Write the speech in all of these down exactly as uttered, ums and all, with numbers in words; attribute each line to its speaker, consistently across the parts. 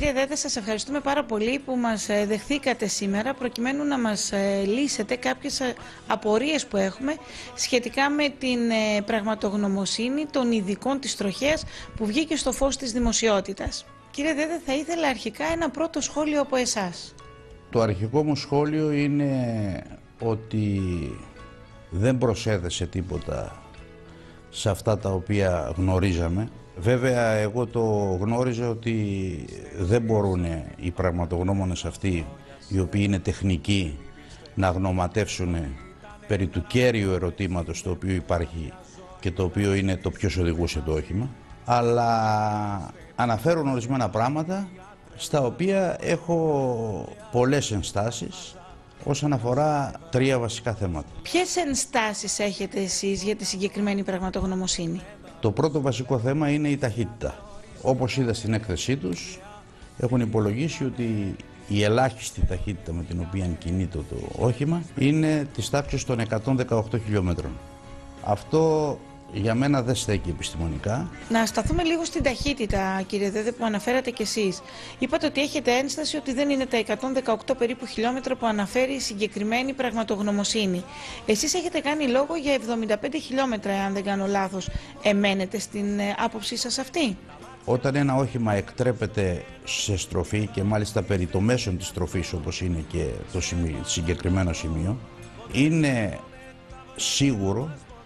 Speaker 1: Κύριε Δέδε, σας ευχαριστούμε πάρα πολύ που μας δεχθήκατε σήμερα προκειμένου να μας λύσετε κάποιες απορίες που έχουμε σχετικά με την πραγματογνωμοσύνη των ειδικών της τροχέας που βγήκε στο φως της δημοσιότητας. Κύριε Δέδε, θα ήθελα αρχικά ένα πρώτο σχόλιο από εσάς.
Speaker 2: Το αρχικό μου σχόλιο είναι ότι δεν προσέδεσε τίποτα σε αυτά τα οποία γνωρίζαμε. Βέβαια, εγώ το γνώριζα ότι δεν μπορούν οι πραγματογνώμονες αυτοί, οι οποίοι είναι τεχνικοί, να γνωματεύσουν περί του κέριου ερωτήματος το οποίο υπάρχει και το οποίο είναι το ποιος οδηγούσε το όχημα, αλλά αναφέρουν ορισμένα πράγματα στα οποία έχω πολλές ενστάσεις όσον αφορά τρία βασικά θέματα.
Speaker 1: Ποιες ενστάσεις έχετε εσείς για τη συγκεκριμένη πραγματογνωμοσύνη?
Speaker 2: Το πρώτο βασικό θέμα είναι η ταχύτητα. Όπως είδα στην έκθεσή τους, έχουν υπολογίσει ότι η ελάχιστη ταχύτητα με την οποία κινείται το όχημα είναι της τάξης των εκατόν δεκαοκτώ χιλιόμετρων. Αυτό για μένα δεν στέκει επιστημονικά.
Speaker 1: Να σταθούμε λίγο στην ταχύτητα, κύριε Δέδε, που αναφέρατε κι εσείς. Είπατε ότι έχετε ένσταση ότι δεν είναι τα εκατόν δεκαοκτώ περίπου χιλιόμετρα που αναφέρει η συγκεκριμένη πραγματογνωμοσύνη. Εσείς έχετε κάνει λόγο για εβδομήντα πέντε χιλιόμετρα, αν δεν κάνω λάθος. Εμένετε στην άποψή σας αυτή?
Speaker 2: Όταν ένα όχημα εκτρέπεται σε στροφή και μάλιστα περί το μέσον της στροφής, όπως είναι και το συγκεκριμένο σημείο, είναι σίγουρο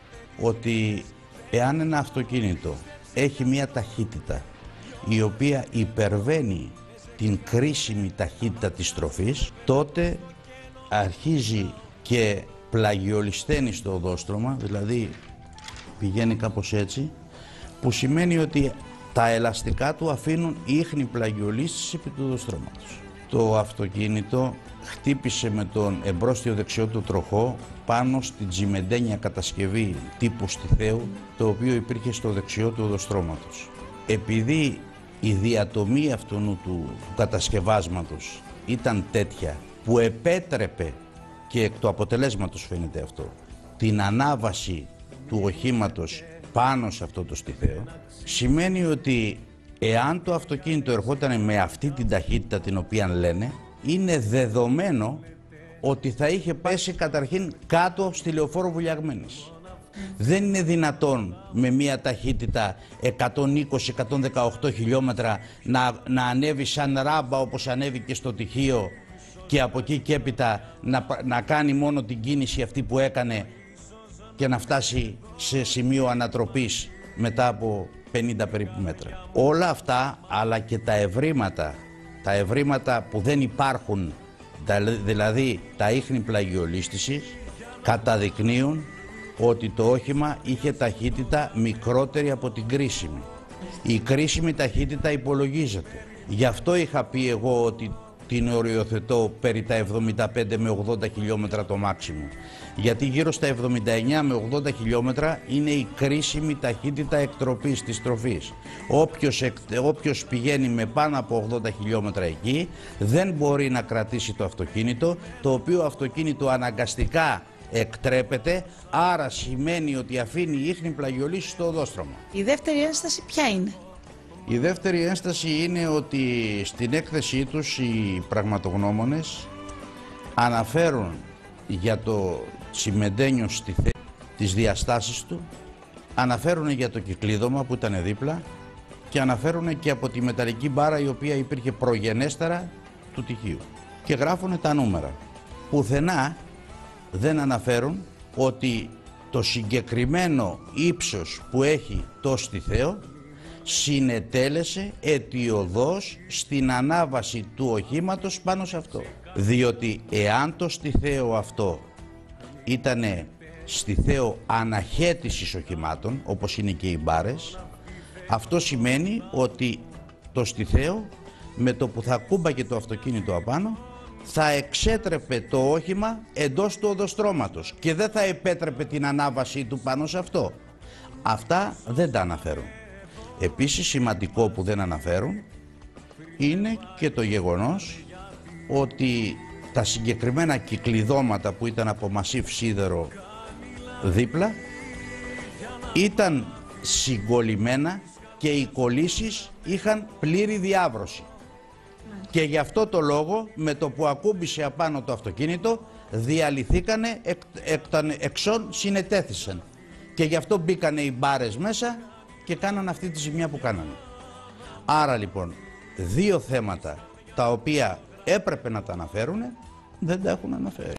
Speaker 2: ότι εάν ένα αυτοκίνητο έχει μια ταχύτητα η οποία υπερβαίνει την κρίσιμη ταχύτητα της στροφής, τότε αρχίζει και πλαγιολισθαίνει στο οδόστρωμα, δηλαδή πηγαίνει κάπως έτσι, που σημαίνει ότι τα ελαστικά του αφήνουν ίχνη πλαγιολίστηση επί του οδοστρώματος. Το αυτοκίνητο χτύπησε με τον εμπρόστιο δεξιό του τροχό πάνω στην τσιμεντένια κατασκευή τύπου στιθαίου, το οποίο υπήρχε στο δεξιό του οδοστρώματος. Επειδή η διατομή αυτού του, του κατασκευάσματος ήταν τέτοια που επέτρεπε, και εκ του αποτελέσματος φαίνεται αυτό, την ανάβαση του οχήματος πάνω σε αυτό το στιθαίο, σημαίνει ότι εάν το αυτοκίνητο ερχόταν με αυτή την ταχύτητα την οποία λένε, είναι δεδομένο ότι θα είχε πέσει καταρχήν κάτω στη Λεωφόρο Βουλιαγμένης. Δεν είναι δυνατόν με μια ταχύτητα εκατόν είκοσι με εκατόν δεκαοκτώ χιλιόμετρα να, να ανέβει σαν ράμπα όπως ανέβηκε στο Τυχείο και από εκεί και έπειτα να, να κάνει μόνο την κίνηση αυτή που έκανε και να φτάσει σε σημείο ανατροπής μετά από πενήντα περίπου μέτρα. Όλα αυτά, αλλά και τα ευρήματα, τα ευρήματα που δεν υπάρχουν, δηλαδή τα ίχνη πλαγιολίστησης, καταδεικνύουν ότι το όχημα είχε ταχύτητα μικρότερη από την κρίσιμη. Η κρίσιμη ταχύτητα υπολογίζεται. Γι' αυτό είχα πει εγώ ότι την οριοθετώ περί τα εβδομήντα πέντε με ογδόντα χιλιόμετρα το μάξιμο. Γιατί γύρω στα εβδομήντα εννέα με ογδόντα χιλιόμετρα είναι η κρίσιμη ταχύτητα εκτροπής της στροφής. Όποιος, όποιος πηγαίνει με πάνω από ογδόντα χιλιόμετρα εκεί δεν μπορεί να κρατήσει το αυτοκίνητο, το οποίο αυτοκίνητο αναγκαστικά εκτρέπεται, άρα σημαίνει ότι αφήνει ίχνη πλαγιολίσης στο οδόστρωμα.
Speaker 1: Η δεύτερη ένσταση ποια είναι?
Speaker 2: Η δεύτερη ένσταση είναι ότι στην έκθεσή τους οι πραγματογνώμονες αναφέρουν για το τσιμεντένιο στιθέ τις διαστάσεις του, αναφέρουν για το κυκλίδωμα που ήταν δίπλα και αναφέρουν και από τη μεταλλική μπάρα η οποία υπήρχε προγενέστερα του Τυχείου και γράφουν τα νούμερα. Πουθενά δεν αναφέρουν ότι το συγκεκριμένο ύψος που έχει το στιθαίο συνετέλεσε αιτιοδός στην ανάβαση του οχήματος πάνω σε αυτό. Διότι εάν το στιθαίο αυτό ήτανε στιθαίο αναχέτησης οχημάτων, όπως είναι και οι μπάρες, αυτό σημαίνει ότι το στιθαίο με το που θα κούμπαγε το αυτοκίνητο απάνω θα εξέτρεπε το όχημα εντός του οδοστρώματος και δεν θα επέτρεπε την ανάβασή του πάνω σε αυτό. Αυτά δεν τα αναφέρουν. Επίσης σημαντικό που δεν αναφέρουν είναι και το γεγονός ότι τα συγκεκριμένα κυκλειδώματα που ήταν από μασίβ σίδερο δίπλα ήταν συγκολλημένα και οι κολλήσεις είχαν πλήρη διάβρωση. Και γι' αυτό το λόγο, με το που ακούμπησε απάνω το αυτοκίνητο, διαλυθήκανε, εκ, εκ, εξών συνετέθησαν. Και γι' αυτό μπήκανε οι μπάρες μέσα και κάνανε αυτή τη ζημιά που κάνανε. Άρα λοιπόν, δύο θέματα τα οποία έπρεπε να τα αναφέρουν, δεν τα έχουν αναφέρει.